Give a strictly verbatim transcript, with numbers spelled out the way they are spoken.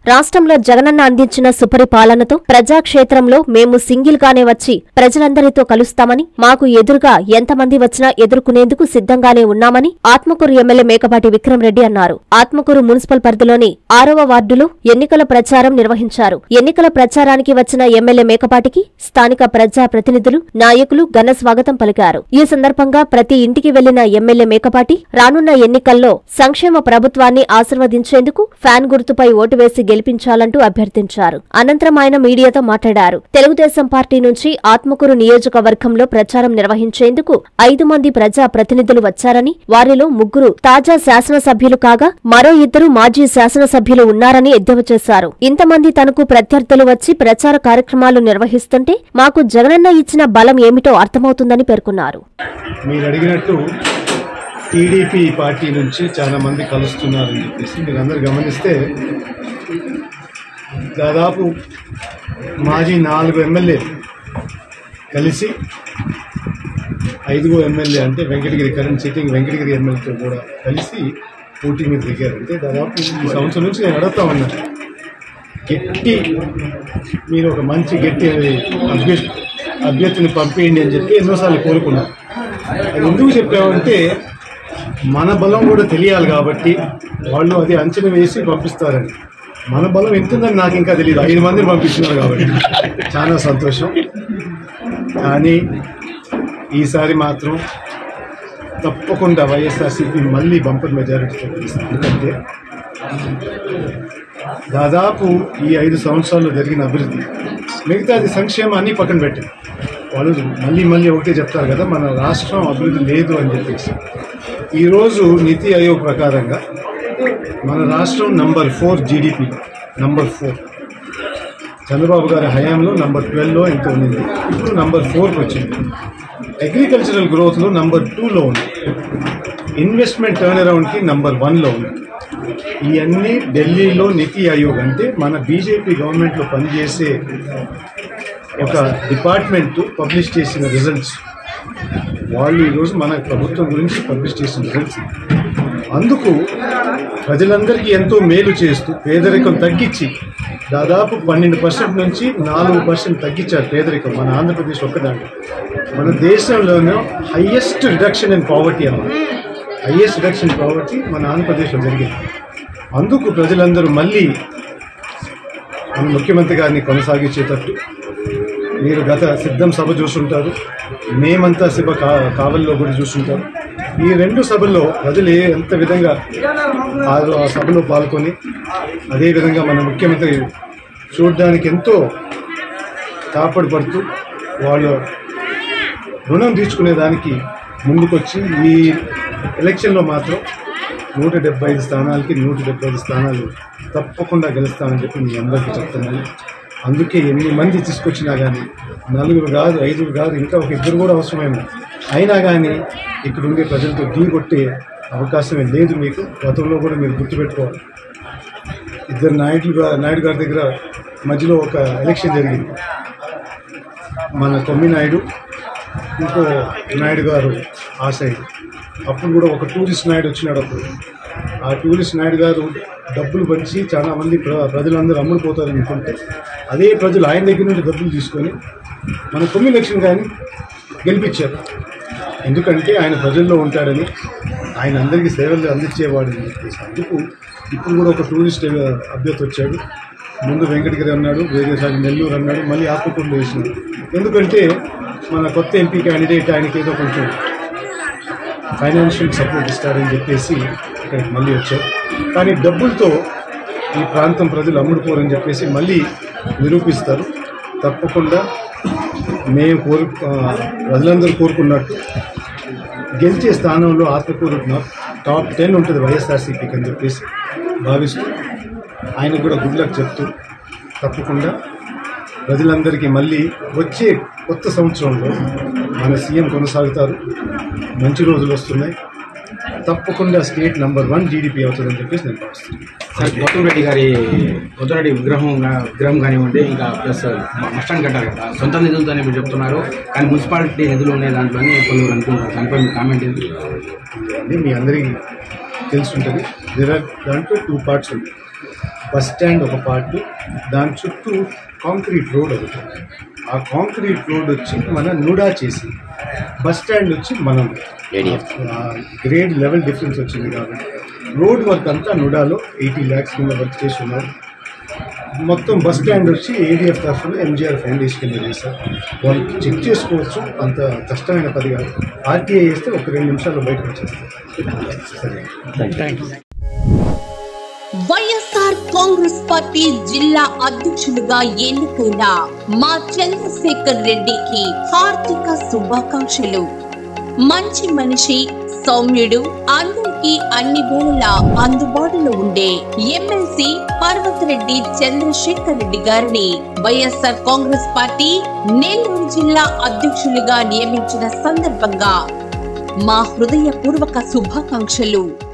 రాష్ట్రంలో జగనన్న అందించిన సుపరిపాలనతో ప్రజాక్షేత్రంలో మేము సింగిల్ గానే వచ్చి ప్రజలందరితో కలుస్తామని, మాకు ఎదురుగా ఎంతమంది వచ్చినా ఎదుర్కొనేందుకు సిద్ధంగానే ఉన్నామని ఆత్మకూరు ఎమ్మెల్యే మేకపాటి విక్రమరెడ్డి అన్నారు. ఆత్మకూరు మున్సిపల్ పరిధిలోని ఆరవ వార్డులో ఎన్నికల ప్రచారం నిర్వహించారు. ఎన్నికల ప్రచారానికి వచ్చిన ఎమ్మెల్యే మేకపాటికి స్థానిక ప్రజా ప్రతినిధులు, నాయకులు ఘన స్వాగతం పలికారు. ఈ సందర్భంగా ప్రతి ఇంటికి వెళ్లిన ఎమ్మెల్యే మేకపాటి రానున్న ఎన్నికల్లో సంక్షేమ ప్రభుత్వాన్ని ఆశీర్వదించేందుకు ఫ్యాన్ గుర్తుపై ఓటు వేసి గెలిపించాలంటూ అభ్యర్థించారు. అనంతరం ఆయన మీడియాతో మాట్లాడారు. తెలుగుదేశం పార్టీ నుంచి ఆత్మకూరు నియోజకవర్గంలో ప్రచారం నిర్వహించేందుకు ఐదు మంది ప్రజా ప్రతినిధులు వచ్చారని, వారిలో ముగ్గురు తాజా శాసనసభ్యులు కాగా మరో ఇద్దరు మాజీ శాసనసభ్యులు ఉన్నారని ఎద్దేవా చేశారు. ఇంతమంది తనకు ప్రత్యర్థులు వచ్చి ప్రచార కార్యక్రమాలు నిర్వహిస్తుంటే మాకు జగనన్న ఇచ్చిన బలం ఏమిటో అర్థమవుతుందని పేర్కొన్నారు. టీడీపీ పార్టీ నుంచి చాలా మంది కలుస్తున్నారని చెప్పేసి మీరు అందరు గమనిస్తే దాదాపు మాజీ నాలుగు ఎమ్మెల్యే కలిసి ఐదుగో ఎమ్మెల్యే అంటే వెంకటగిరి కరెంట్ సిట్టింగ్ వెంకటగిరి ఎమ్మెల్యేతో కూడా కలిసి పోటీ మీద దిగారు. అంటే దాదాపు ఈ సంవత్సరం నుంచి నేను అడుగుతా ఉన్నాను, గట్టి మీరు ఒక మంచి గట్టి అభ్యర్థి అభ్యర్థిని పంపేయండి అని చెప్పి ఎన్నోసార్లు కోరుకున్నారు. అది ఎందుకు చెప్పామంటే మన బలం కూడా తెలియాలి కాబట్టి వాళ్ళు అది అంచనా వేసి పంపిస్తారని. మన బలం ఎంతుందని నాకు ఇంకా తెలియదు. ఐదు మందిని పంపిస్తున్నారు కాబట్టి చాలా సంతోషం. కానీ ఈసారి మాత్రం తప్పకుండా వైఎస్ఆర్సీపీ మళ్ళీ బంపర్ మెజారిటీతో గెలుస్తుంది. ఎందుకంటే దాదాపు ఈ ఐదు సంవత్సరాల్లో జరిగిన అభివృద్ధి, మిగతాది సంక్షేమాన్ని పక్కన పెట్టింది. వాళ్ళు మళ్ళీ మళ్ళీ ఒకటే చెప్తారు కదా, మన రాష్ట్రం అభివృద్ధి లేదు అని చెప్పేసి. ఈరోజు నీతి ఆయోగ్ ప్రకారంగా మన రాష్ట్రం number four GDP number four Chandrababu గారి హయాంలో నంబర్ ట్వెల్వ్లో ఎంత ఉంది, ఇప్పుడు నంబర్ ఫోర్కి వచ్చింది. అగ్రికల్చరల్ గ్రోత్లో నంబర్ టూలో ఉంది. ఇన్వెస్ట్మెంట్ టర్న్ అరౌండ్కి నంబర్ వన్లో ఉంది. ఇవన్నీ ఢిల్లీలో నీతి ఆయోగ్ అంటే మన బీజేపీ గవర్నమెంట్లో పనిచేసే ఒక డిపార్ట్మెంట్ పబ్లిష్ చేసిన రిజల్ట్స్. వాళ్ళు ఈరోజు మన ప్రభుత్వం గురించి పబ్లిష్ చేసిన రిజల్ట్స్. అందుకు ప్రజలందరికీ ఎంతో మేలు చేస్తూ పేదరికం తగ్గించి దాదాపు పన్నెండు పర్సెంట్ నుంచి నాలుగు పర్సెంట్ తగ్గించారు పేదరికం మన ఆంధ్రప్రదేశ్ ఒక్కదాంట్లో. మన దేశంలోనే హయ్యెస్ట్ రిడక్షన్ ఇన్ పావర్టీ అన్నమాట. హయ్యెస్ట్ రిడక్షన్ ఇన్ పావర్టీ మన ఆంధ్రప్రదేశ్లో జరిగింది. అందుకు ప్రజలందరూ మళ్ళీ మన ముఖ్యమంత్రి గారిని కొనసాగించేటట్టు, మీరు గత సిద్ధం సభ చూస్తుంటారు, మేమంతా సభ కా కావల్లో కూడా చూస్తుంటారు. ఈ రెండు సభల్లో ప్రజలు ఏ ఎంత విధంగా ఆ సభలో పాల్గొని అదేవిధంగా మన ముఖ్యమంత్రి చూడడానికి ఎంతో కాపాడుపడుతూ వాళ్ళు రుణం తీర్చుకునేదానికి ముందుకొచ్చి ఈ ఎలక్షన్లో మాత్రం నూట డెబ్బై ఐదు స్థానాలకి నూట డెబ్బై ఐదు స్థానాలు తప్పకుండా గెలుస్తామని చెప్పి మీ అందరికీ చెప్తున్నాను. అందుకే ఎన్ని మంది తీసుకొచ్చినా కానీ, నలుగురు కాదు, ఐదుగురు కాదు, ఇంకా ఒక ఇద్దరు కూడా అవసరమేమో, అయినా కానీ ఇక్కడ ఉండే ప్రజలతో ఢీ కొట్టే అవకాశమే లేదు మీకు. గతంలో కూడా మీరు గుర్తుపెట్టుకోవాలి, ఇద్దరు నాయుడు నాయుడు గారి దగ్గర మధ్యలో ఒక ఎలక్షన్ జరిగింది. మన కొమ్మి నాయుడు, ఇంకో నాయుడు గారు ఆ సైడ్. అప్పుడు కూడా ఒక టూరిస్ట్ నాయుడు వచ్చినాడు. అప్పుడు ఆ టూరిస్ట్ నాయుడు గారు డబ్బులు పంచి చాలా మంది ప్ర ప్రజలందరూ అమ్ముడుపోతారని అనుకుంటే అదే ప్రజలు ఆయన దగ్గర నుండి డబ్బులు తీసుకొని మన కొమ్మి ఎలక్షన్ కానీ గెలిపించారు. ఎందుకంటే ఆయన ప్రజల్లో ఉంటాడని, ఆయన అందరికీ సేవలు అందించేవాడని చెప్పేసి. అందుకు ఇప్పుడు కూడా ఒక టూరిస్ట్ అభ్యర్థి వచ్చాడు. ముందు వెంకటగిరి అన్నాడు, వేరేసారి నెల్లూరు అన్నాడు, మళ్ళీ ఆత్మకూరులో వేసినాడు. ఎందుకంటే మన కొత్త ఎంపీ క్యాండిడేట్ ఆయనకి ఏదో కొంచెం ఫైనాన్షియల్ సపోర్ట్ ఇస్తారని చెప్పేసి ఇక్కడికి మళ్ళీ వచ్చారు. కానీ డబ్బులతో ఈ ప్రాంతం ప్రజలు అమ్ముడుపోరని చెప్పేసి మళ్ళీ నిరూపిస్తారు. తప్పకుండా మేము కోరు ప్రజలందరూ కోరుకున్నట్టు గెలిచే స్థానంలో ఆత్మకూరు టాప్ టెన్ ఉంటుంది వైఎస్ఆర్సీపీకి అని చెప్పేసి భావిస్తూ ఆయనకు కూడా గుడ్ లక్ చెప్తూ తప్పకుండా ప్రజలందరికీ మళ్ళీ వచ్చే కొత్త సంవత్సరంలో మన సీఎం కొనసాగుతారు. మంచి రోజులు వస్తున్నాయి. తప్పకుండా స్టేట్ నంబర్ వన్ జీడిపి అవుతుందని చెప్పేసి నేను భావిస్తున్నాను. సార్, గౌతమ్ రెడ్డి గారి గౌతమ్ రెడ్డి విగ్రహం విగ్రహం కానివ్వండి, ఇంకా ప్లస్ బస్టాండ్ కట్టారు కదా, సొంత నిధులతోనే మీరు చెప్తున్నారు. కానీ మున్సిపాలిటీ నిధులు ఉన్నాయి దాంట్లోనే కొందరు అనుకుంటారు. దానిపై మీ కామెంట్ ఏంటి? మీ అందరికీ తెలుసుంటుంది. దేర్ ఆర్ దాంట్లో టూ పార్ట్స్ ఉంటాయి. బస్ స్టాండ్ ఒక పార్ట్, దాని చుట్టూ కాంక్రీట్ రోడ్ ఒకటి. ఆ కాంక్రీట్ రోడ్ వచ్చి మన నుడా చేసి, బస్ స్టాండ్ వచ్చి మనం గ్రేడ్ లెవెల్ డిఫరెన్స్ వచ్చింది కాబట్టి రోడ్ వర్క్ అంతా నుడాలో ఎయిటీ ల్యాక్స్ కింద వర్క్ చేసి ఉన్నారు. మొత్తం బస్ స్టాండ్ వచ్చి ఏడీఎఫ్ తరఫున ఎంజీఆర్ ఫౌండేషన్ కింద చేశారు. వాళ్ళు చెక్ చేసుకోవచ్చు, అంత కష్టమైన పది కాదు. ఆర్టీఐ చేస్తే ఒక రెండు నిమిషాల్లో బయటకు వచ్చేస్తారు. వైఎస్ఆర్ కాంగ్రెస్ పార్టీ జిల్లా అధ్యక్షులుగా ఎన్నికైన మా చంద్రశేఖర్ రెడ్డికి హార్దిక శుభాకాంక్షలు. మంచి మనిషి, సౌమ్యుడు, అందరికీ అన్ని వేళలా అందుబాటులో ఉండే ఎమ్మెల్సీ పర్వతరెడ్డి చంద్రశేఖర్ రెడ్డి గారిని వైఎస్ఆర్ కాంగ్రెస్ పార్టీ నెల్లూరు జిల్లా అధ్యక్షులుగా నియమించిన సందర్భంగా మా హృదయపూర్వక శుభాకాంక్షలు.